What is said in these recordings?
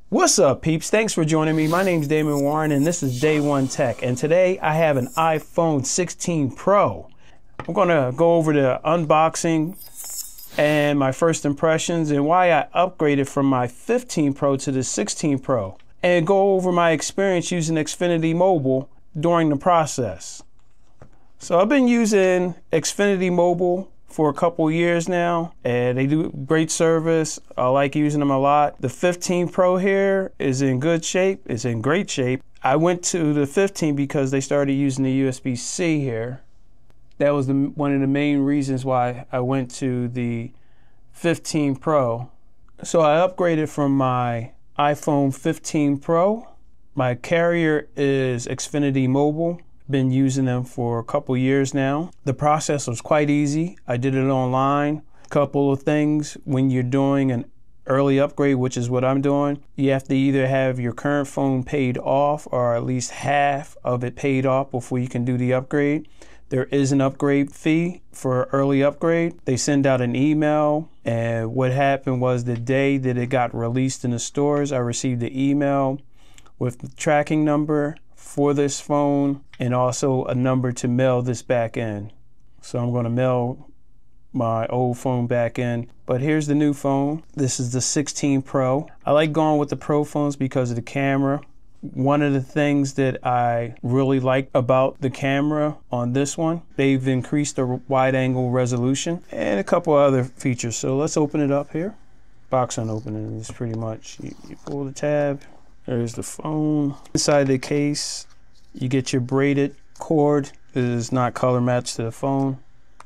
What's up, peeps? Thanks for joining me. My name's Damon Warren, and this is Day One Tech. And today I have an iPhone 16 Pro. I'm gonna go over the unboxing and my first impressions and why I upgraded from my 15 Pro to the 16 Pro, and go over my experience using Xfinity Mobile during the process. So I've been using Xfinity Mobile for a couple years now, and they do great service. I like using them a lot. The 15 Pro here is in good shape. It's in great shape. I went to the 15 because they started using the USB-C here. That was one of the main reasons why I went to the 15 Pro. So I upgraded from my iPhone 15 Pro. My carrier is Xfinity Mobile. Been using them for a couple years now. The process was quite easy. I did it online. Couple of things when you're doing an early upgrade, which is what I'm doing, you have to either have your current phone paid off or at least half of it paid off before you can do the upgrade. There is an upgrade fee for early upgrade. They send out an email, and what happened was the day that it got released in the stores, I received the email with the tracking number for this phone and also a number to mail this back in. So I'm going to mail my old phone back in. But here's the new phone. This is the 16 Pro. I like going with the Pro phones because of the camera. One of the things that I really like about the camera on this one, they've increased the wide angle resolution and a couple other features. So let's open it up here. Box unopening is pretty much, you pull the tab. There's the phone. Inside the case, you get your braided cord. It is not color matched to the phone.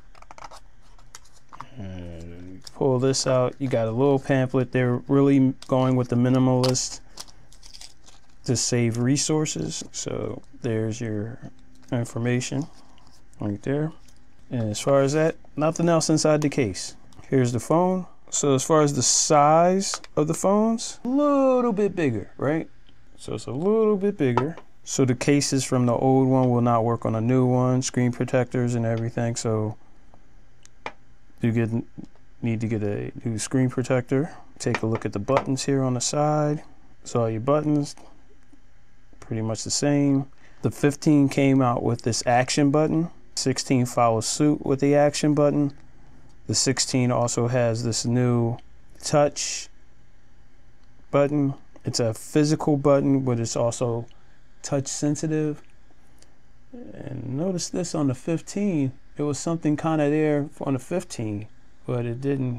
And pull this out. You got a little pamphlet. They're really going with the minimalist to save resources. So there's your information right there. And as far as that, nothing else inside the case. Here's the phone. So as far as the size of the phones, a little bit bigger, right? So it's a little bit bigger. So the cases from the old one will not work on a new one, screen protectors and everything. So you need to get a new screen protector. Take a look at the buttons here on the side. So all your buttons, pretty much the same. The 15 came out with this action button. 16 follows suit with the action button. The 16 also has this new touch button. It's a physical button, but it's also touch sensitive. And notice this on the 15, it was something kind of there on the 15, but it didn't.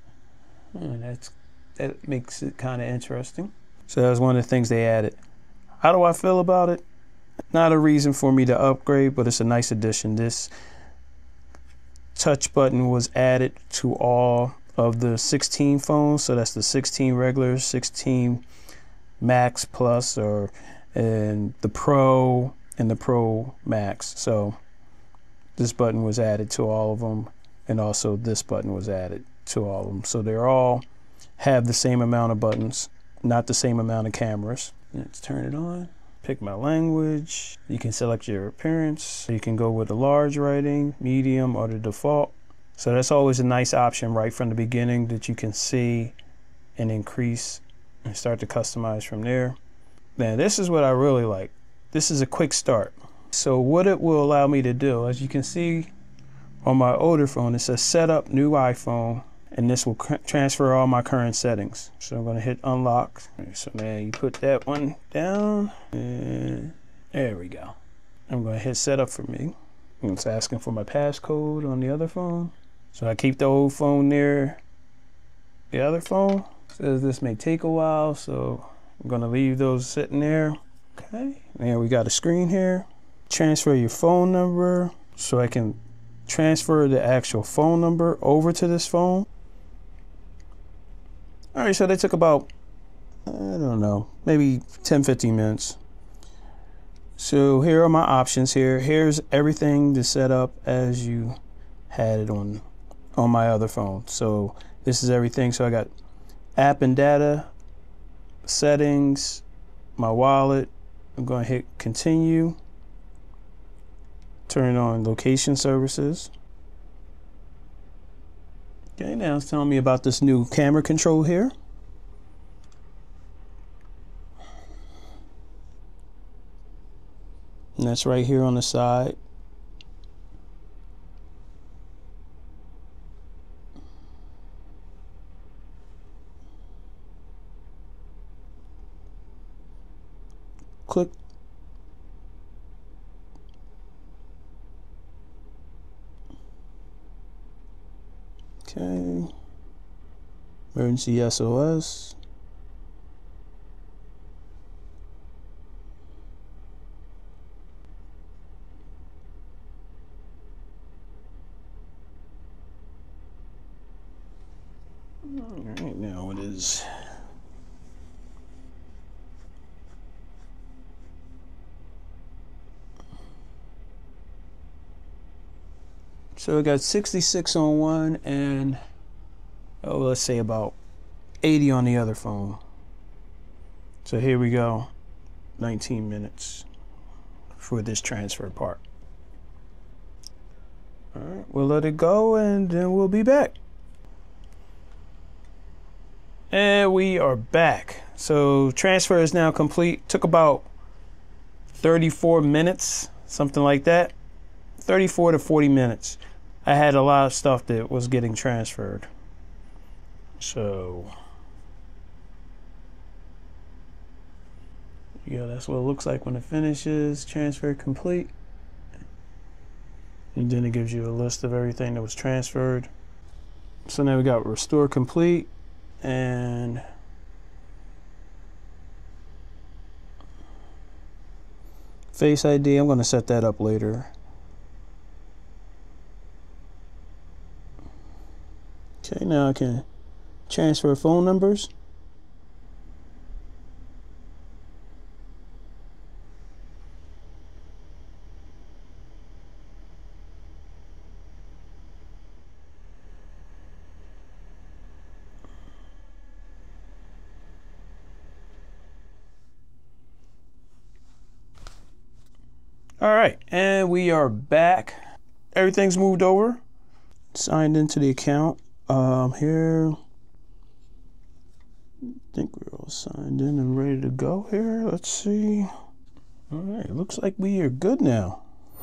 That makes it kind of interesting. So that was one of the things they added. How do I feel about it? Not a reason for me to upgrade, but it's a nice addition. This touch button was added to all of the 16 phones, so that's the 16 regular, 16 Max Plus, and the Pro and the Pro Max. So this button was added to all of them, and also this button was added to all of them. So they're all have the same amount of buttons, not the same amount of cameras. Let's turn it on. Pick my language. You can select your appearance. You can go with the large writing, medium, or the default. So that's always a nice option right from the beginning that you can see and increase and start to customize from there. Now this is what I really like. This is a quick start. So what it will allow me to do, as you can see on my older phone, it says set up new iPhone, and this will transfer all my current settings. So I'm gonna hit unlock. So now you put that one down, and there we go. I'm gonna hit setup for me. It's asking for my passcode on the other phone. So I keep the old phone near the other phone. It says this may take a while, so I'm gonna leave those sitting there. Okay, now we got a screen here. Transfer your phone number, so I can transfer the actual phone number over to this phone. All right, so they took about, I don't know, maybe 10-15 minutes. So here are my options here. Here's everything to set up as you had it on my other phone. So this is everything. So I got app and data, settings, my wallet. I'm going to hit continue. Turn on location services. Okay, now it's telling me about this new camera control here. And that's right here on the side. Click. Okay. Emergency SOS. All right, now it is. So I got 66 on one and, oh, let's say about 80 on the other phone. So here we go, 19 minutes for this transfer part. All right, we'll let it go and then we'll be back. And we are back. So transfer is now complete. Took about 34 minutes, something like that. 34 to 40 minutes. I had a lot of stuff that was getting transferred. So yeah, that's what it looks like when it finishes. Transfer complete. And then it gives you a list of everything that was transferred. So now we got restore complete and Face ID. I'm going to set that up later. Okay, now I can transfer phone numbers. All right, and we are back. Everything's moved over. Signed into the account. Here, I think we're all signed in and ready to go here. Let's see. All right, looks like we are good now.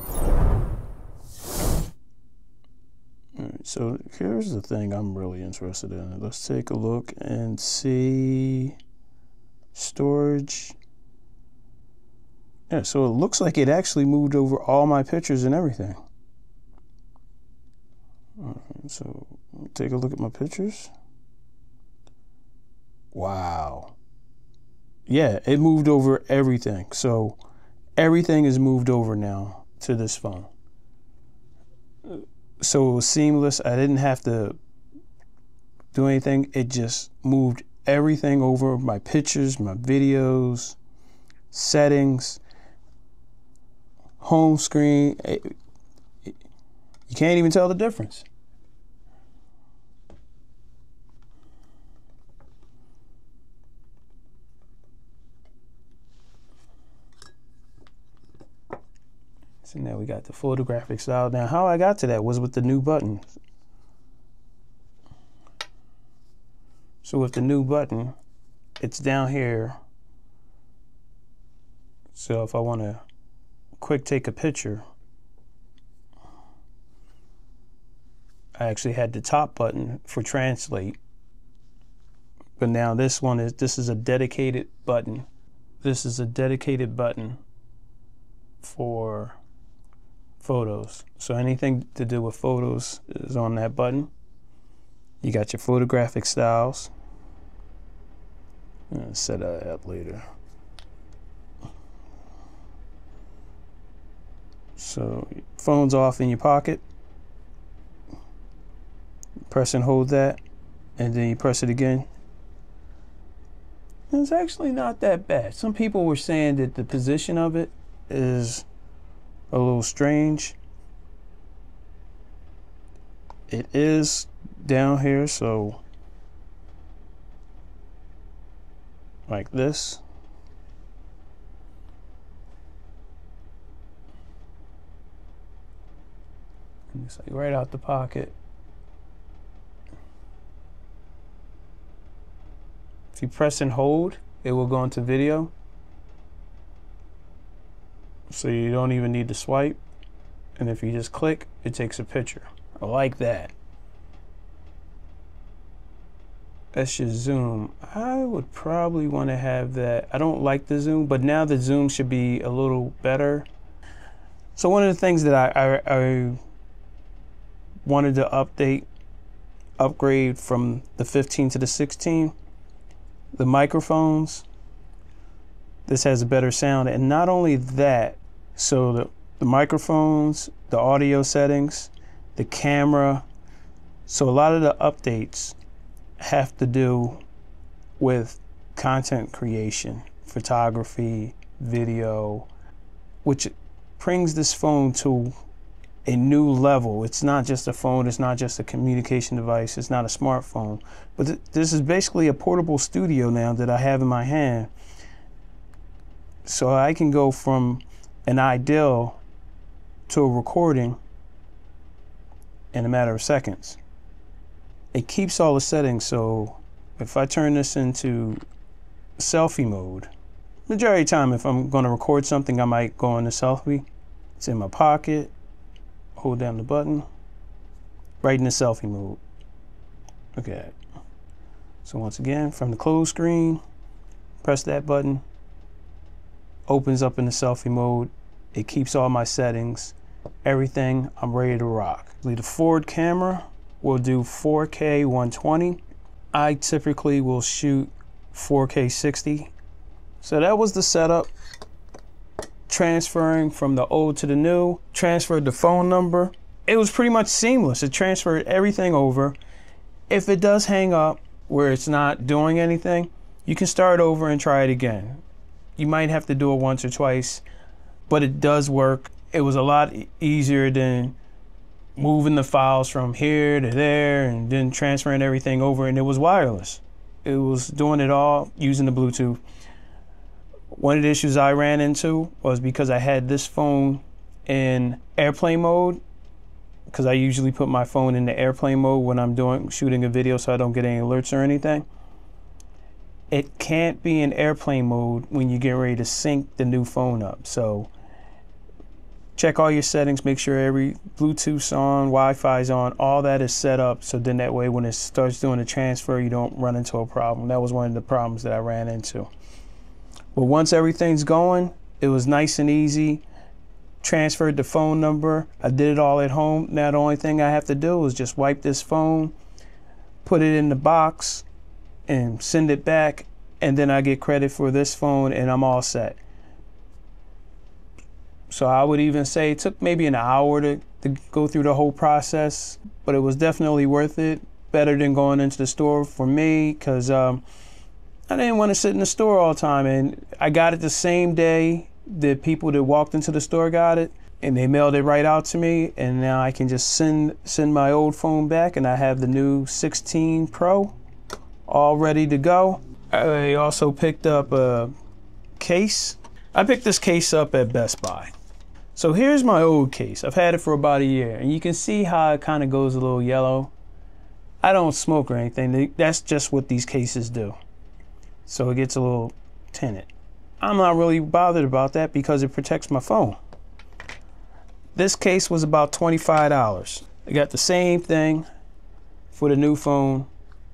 All right, so here's the thing I'm really interested in. Let's take a look and see storage. Yeah, so it looks like it actually moved over all my pictures and everything. All right, so take a look at my pictures. Wow. Yeah, it moved over everything. So everything is moved over now to this phone. So it was seamless. I didn't have to do anything. It just moved everything over. My pictures, my videos, settings, home screen. You can't even tell the difference. So now we got the photographic style. Now how I got to that was with the new button. So with the new button, it's down here. So if I want to quick take a picture, I actually had the top button for translate. But now this is a dedicated button. This is a dedicated button for photos. So anything to do with photos is on that button. You got your photographic styles. I'm gonna set that up later. So phone's off in your pocket. Press and hold that, and then you press it again. It's actually not that bad. Some people were saying that the position of it is a little strange. It is down here, so like this. And it's like right out the pocket. If you press and hold, it will go into video. So you don't even need to swipe. And if you just click, it takes a picture. I like that. That's your zoom. I would probably want to have that. I don't like the zoom, but now the zoom should be a little better. So one of the things that I wanted to upgrade from the 15 to the 16, the microphones. This has a better sound. And not only that, so the microphones, the audio settings, the camera. So a lot of the updates have to do with content creation, photography, video, which brings this phone to a new level. It's not just a phone, it's not just a communication device, it's not a smartphone, but this is basically a portable studio now that I have in my hand. So I can go from an ideal to a recording in a matter of seconds. It keeps all the settings, so if I turn this into selfie mode, majority of the time if I'm going to record something, I might go into selfie. It's in my pocket, hold down the button, right in the selfie mode. Look at that. So once again, from the close screen, press that button, opens up in the selfie mode. It keeps all my settings, everything. I'm ready to rock. The forward camera will do 4K 120. I typically will shoot 4K 60. So that was the setup. Transferring from the old to the new, transferred the phone number. It was pretty much seamless. It transferred everything over. If it does hang up where it's not doing anything, you can start over and try it again. You might have to do it once or twice, but it does work. It was a lot easier than moving the files from here to there and then transferring everything over, and it was wireless. It was doing it all using the Bluetooth. One of the issues I ran into was because I had this phone in airplane mode, because I usually put my phone in the airplane mode when I'm shooting a video so I don't get any alerts or anything. It can't be in airplane mode when you get ready to sync the new phone up. So check all your settings, make sure every Bluetooth's on, Wi-Fi's on, all that is set up, so then that way when it starts doing the transfer, you don't run into a problem. That was one of the problems that I ran into. But once everything's going, it was nice and easy. Transferred the phone number. I did it all at home. Now the only thing I have to do is just wipe this phone, put it in the box, and send it back, and then I get credit for this phone and I'm all set. So I would even say it took maybe an hour to go through the whole process, but it was definitely worth it. Better than going into the store for me, because I didn't want to sit in the store all the time, and I got it the same day the people that walked into the store got it, and they mailed it right out to me, and now I can just send my old phone back, and I have the new 16 Pro all ready to go. I also picked up a case. I picked this case up at Best Buy. So here's my old case. I've had it for about a year, and you can see how it kind of goes a little yellow. I don't smoke or anything. That's just what these cases do. So it gets a little tinted. I'm not really bothered about that because it protects my phone. This case was about $25. I got the same thing for the new phone.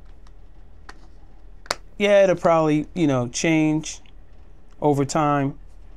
Yeah, it'll probably, change over time.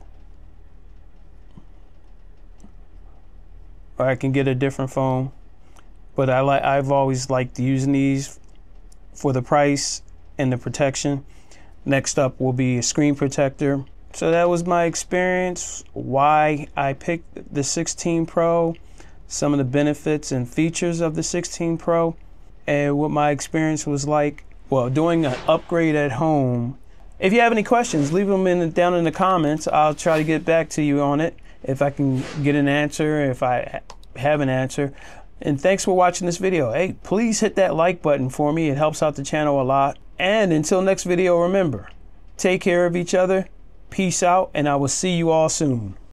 Or I can get a different phone. But I've always liked using these for the price and the protection. Next up will be a screen protector. So that was my experience, why I picked the 16 Pro, some of the benefits and features of the 16 Pro, and what my experience was like while doing an upgrade at home. If you have any questions, leave them down in the comments. I'll try to get back to you on it if I can get an answer, if I have an answer. And thanks for watching this video. Hey, please hit that like button for me. It helps out the channel a lot. And until next video, remember, take care of each other. Peace out, and I will see you all soon.